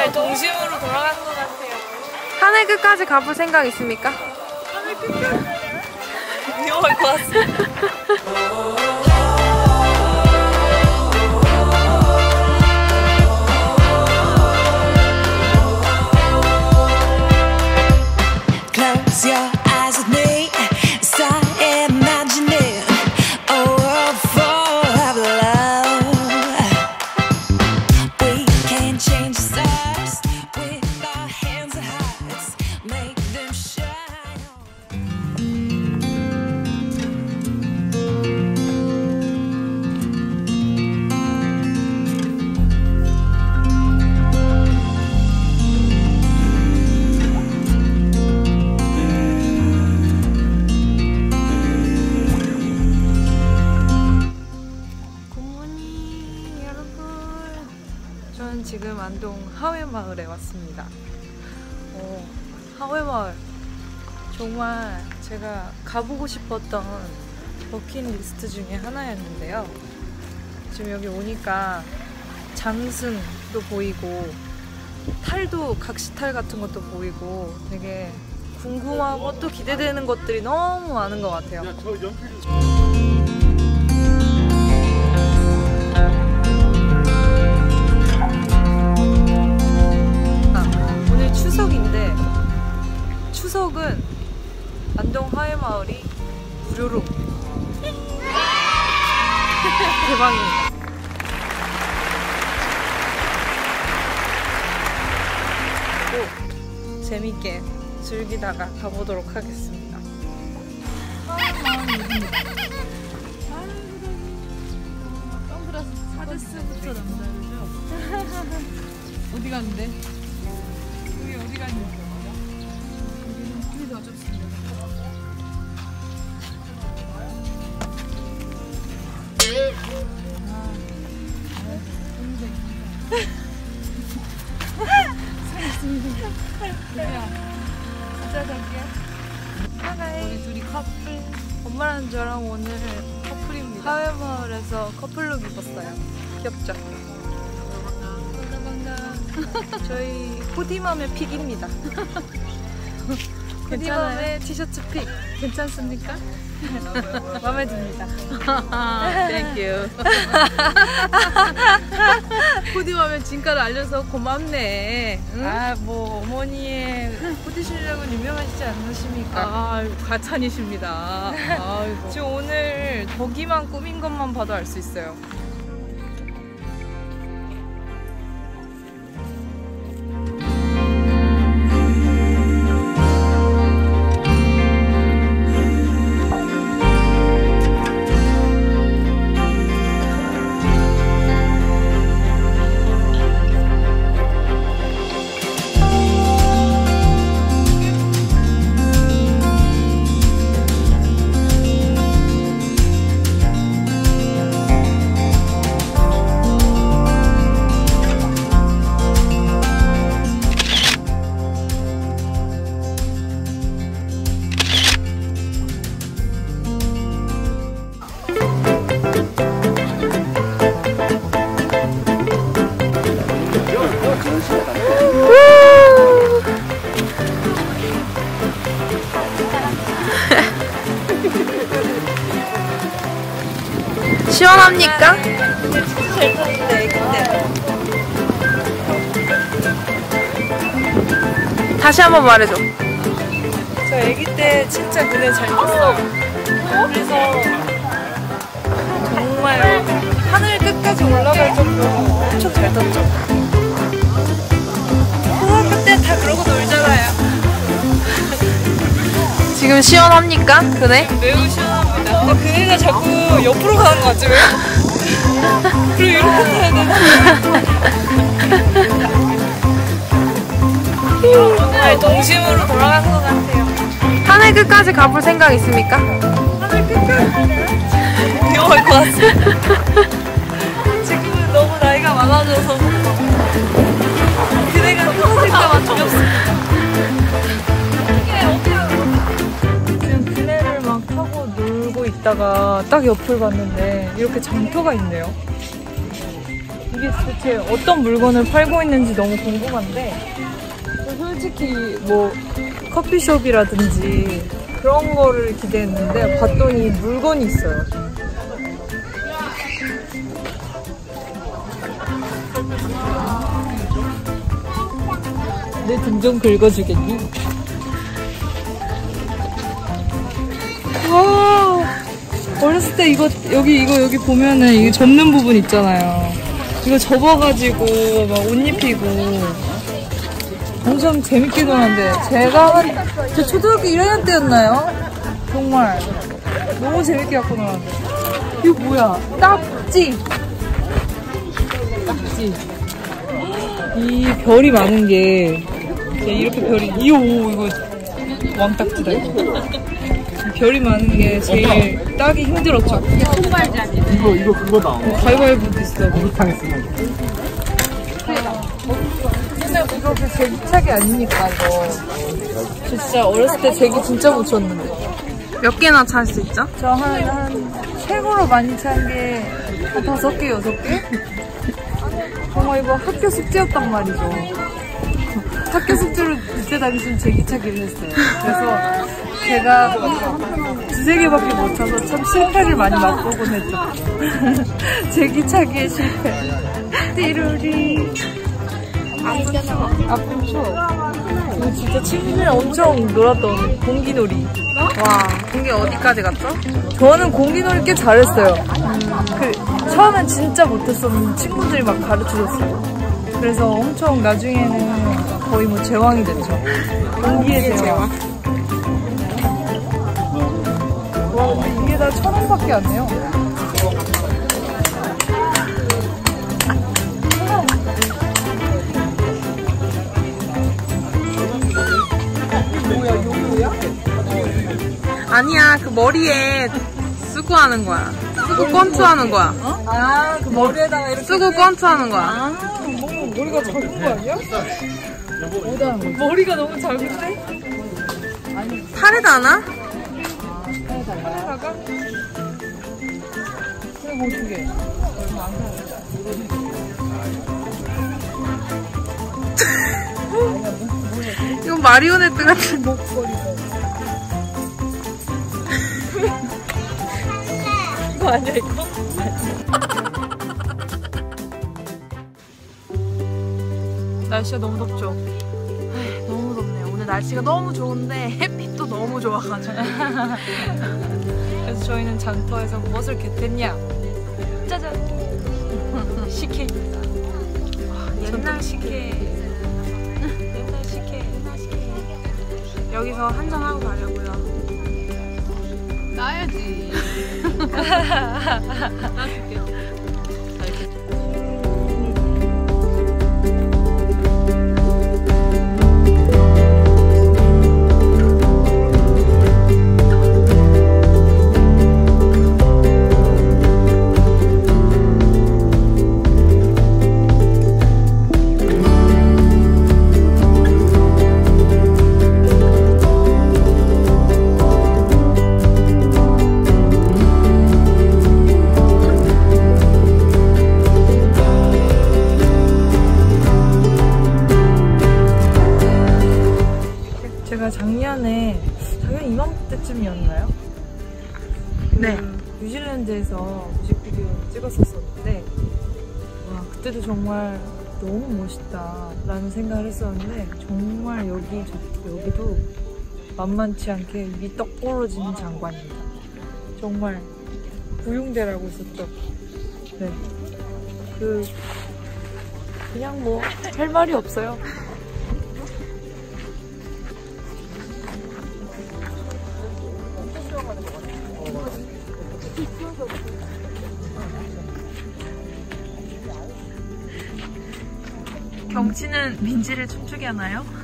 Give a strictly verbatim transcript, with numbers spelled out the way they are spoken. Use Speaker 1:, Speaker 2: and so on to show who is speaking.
Speaker 1: 정말 동심으로 돌아가는 것 같아요.
Speaker 2: 하늘 끝까지 가볼 생각 있습니까?
Speaker 1: 하늘 끝까지? 위험할 것 같습니다.
Speaker 3: Close your eyes with me, start imagining a world full of love. We can change the stars with our hands and hearts, make them shine.
Speaker 2: 저는 지금 안동 하회마을에 왔습니다. 어, 하회마을 정말 제가 가보고 싶었던 버킷리스트 중에 하나였는데요. 지금 여기 오니까 장승도 보이고 탈도 각시탈 같은 것도 보이고 되게 궁금하고 또 기대되는 것들이 너무 많은 것 같아요. 추석인데 추석은 안동 하회마을이 무료로 대박입니다. 또 재밌게 즐기다가 가보도록 하겠습니다.
Speaker 1: 선글라스 사데스부터 남다르죠? 어디 갔는데? 여기 어디 가는 거야? 여기는 불이 더 좁습니다. 아, 살았습니다. 우리야, 진짜 갈게요.
Speaker 2: 하이.
Speaker 1: 우리 둘이 커플.
Speaker 2: 엄마랑 저랑 오늘 커플입니다. 하회마을에서 커플룩 입었어요. 귀엽죠? 저희 포디맘의 픽입니다. 포디맘의 티셔츠 픽 괜찮습니까? 마음에 듭니다.
Speaker 1: 땡큐. 포디맘의 진가를 알려서 고맙네. 응?
Speaker 2: 아, 뭐 어머니의 포디 실력은 유명하시지 않으십니까?
Speaker 1: 아, 과찬이십니다. 아이고.
Speaker 2: 지금 오늘 저기만 꾸민 것만 봐도 알 수 있어요. 시원합니까?
Speaker 1: 진짜 잘 탔는데, 애기 때.
Speaker 2: 다시 한번 말해줘.
Speaker 1: 저 애기 때 진짜 그네 잘 탔어요. 그래서 정말 하늘 끝까지 올라갈 정도로 엄청 잘 탔죠. 고등학교 때 다 그러고 놀잖아요.
Speaker 2: 지금 시원합니까? 그네?
Speaker 1: 매우 시원합니다. 근데 그네가 자꾸 옆으로 가는 거 같지 왜? 그리고 이렇게 타야 되는데. 정말 동심으로 돌아가는 것 같아요.
Speaker 2: 하늘 끝까지 가볼 생각 있습니까?
Speaker 1: 하늘 끝까지? 위험할 것 같습니다. 지금은 너무 나이가 많아져서 그네가 떨어질 때만 두렵습니다.
Speaker 2: 지금 그네를 막 타고 놀고 있다가 딱 옆을 봤는데 이렇게 장터가 있네요.
Speaker 1: 이게 도대체 어떤 물건을 팔고 있는지 너무 궁금한데 솔직히 뭐 커피숍이라든지 그런 거를 기대했는데 봤더니 물건이 있어요. 내 등 좀 긁어주겠니? 와, 어렸을 때 이거 여기 이거 여기 보면은 이게 접는 부분 있잖아요. 이거 접어가지고 막 옷 입히고 엄청 재밌게 놀았는데 제가 한 저 초등학교 일 학년 때였나요? 정말 너무 재밌게 갖고 놀았는데 이거 뭐야? 딱지! 딱지. 이 별이 많은 게 이렇게 별이 이오 이거 왕딱지다 이거. 별이 많은 게 제일 따기 힘들었죠.
Speaker 2: 이게 손발잡이.
Speaker 4: 이거 이거 그거다.
Speaker 1: 어, 가위바위보도 있어.
Speaker 4: 목욕탕했으면.
Speaker 1: 근데 이거 그 제기차기 아닙니까 이거. 진짜 어렸을 때 제기 진짜 못 쳤는데.
Speaker 2: 몇 개나 찰 수 있죠?
Speaker 1: 저 한 한 최고로 많이 찬 게 한 다섯 개 여섯 개? 정말 이거 학교 숙제였단 말이죠. 학교 숙제로 그때 당시엔 제기차기를 했어요. 그래서 제가 두세 개밖에 못 차서 참 실패를 많이 맛보곤 했죠. 제기차기의 실패. 띠루리. 아픈 추억. 이거 진짜 친구들이랑 엄청 놀았던 공기놀이.
Speaker 2: 와, 공기 어디까지 갔죠?
Speaker 1: 저는 공기놀이 꽤 잘했어요. 그 처음엔 진짜 못했었는데 친구들이 막 가르쳐줬어요. 그래서 엄청 나중에는 거의 뭐 제왕이 됐죠. 공기의 제왕. 와, 근데 이게 다 천 원밖에 안 해요. 뭐야, 요요야?
Speaker 2: 아니야, 그 머리에 쓰고 하는 거야. 쓰고 권투 하는 거야.
Speaker 1: 어? 아, 그 머리에다가 이렇게.
Speaker 2: 쓰고 권투 하는 거야.
Speaker 1: 아, 뭐, 머리가 작은 거 아니야? 머리가 너무 작은데? 아니,
Speaker 2: 팔에도 하나?
Speaker 1: 팔에다가? 그리고 두 개.
Speaker 2: 이건 마리오네트 같은.
Speaker 1: 목걸이가. 이거 아니야, 이거? 날씨가 너무 덥죠?
Speaker 2: 에이, 너무 덥네요. 오늘 날씨가 너무 좋은데 햇빛도 너무 좋아가지고.
Speaker 1: 그래서 저희는 장터에서 무엇을 겟했냐? 짜잔! 식혜입니다.
Speaker 2: 옛날 식혜.
Speaker 1: 옛날 식혜.
Speaker 2: 여기서 한잔하고 가려고요.
Speaker 1: 나야지. 제가 작년에 작년 이맘때쯤이었나요?
Speaker 2: 네.
Speaker 1: 그 뉴질랜드에서 뮤직비디오 찍었었었는데 와 그때도 정말 너무 멋있다 라는 생각을 했었는데 정말 여기 저, 여기도 만만치 않게 입이 떡 벌어지는 장관입니다. 정말 구용대라고 있었죠. 네. 그 그냥 뭐 할 말이 없어요.
Speaker 2: 경치는 민지를 춤추게 하나요?